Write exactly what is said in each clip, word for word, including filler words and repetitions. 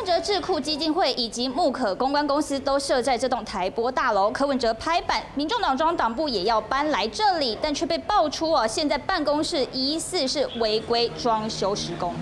文哲智库基金会以及木可公关公司都设在这栋台玻大楼。柯文哲拍板，民众党中央党部也要搬来这里，但却被爆出哦，现在办公室疑似是违规装修施工。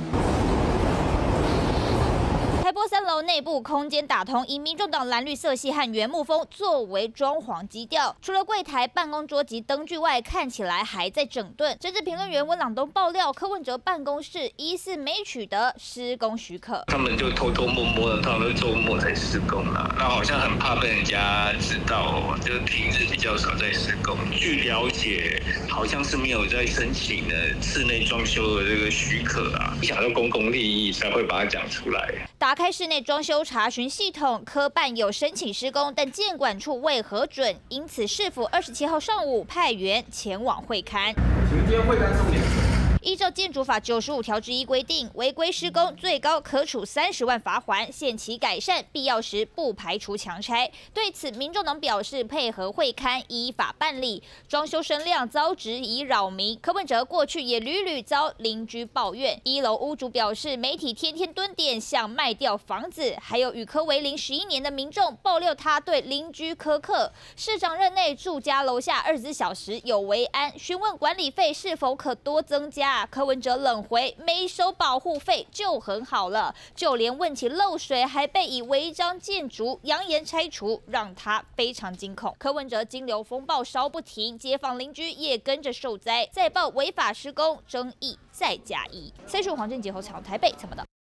台玻三楼内部空间打通，以民众党蓝绿色系和原木风作为装潢基调。除了柜台、办公桌及灯具外，看起来还在整顿。政治评论员温朗东爆料，柯文哲办公室疑似没取得施工许可。 他们就偷偷摸摸的，他们周末才施工啦。那好像很怕被人家知道，就是平日比较少在施工。据了解，好像是没有在申请的室内装修的这个许可啊。想到公共利益才会把它讲出来。 打开室内装修查询系统，科办有申请施工，但建管处未核准，因此市府二十七号上午派员前往会勘。 请问今天会勘重点？ 依照建筑法九十五条之一规定，违规施工最高可处三十万罚锾，限期改善，必要时不排除强拆。对此，民众党表示配合会勘，依法办理。装修声量遭质疑扰民，柯文哲过去也屡屡遭邻居抱怨。一楼屋主表示，媒体天天蹲点想卖掉房子，还有与柯为邻十一年的民众爆料他对邻居苛刻。市长任内住家楼下二十四小时有维安，询问管理费是否可多增加。 柯文哲冷回，没收保护费就很好了，就连问起漏水，还被以违章建筑扬言拆除，让他非常惊恐。柯文哲金流风暴烧不停，街坊邻居也跟着受灾，再报违法施工，争议再加一。三十五黄俊杰后采访台北采访到。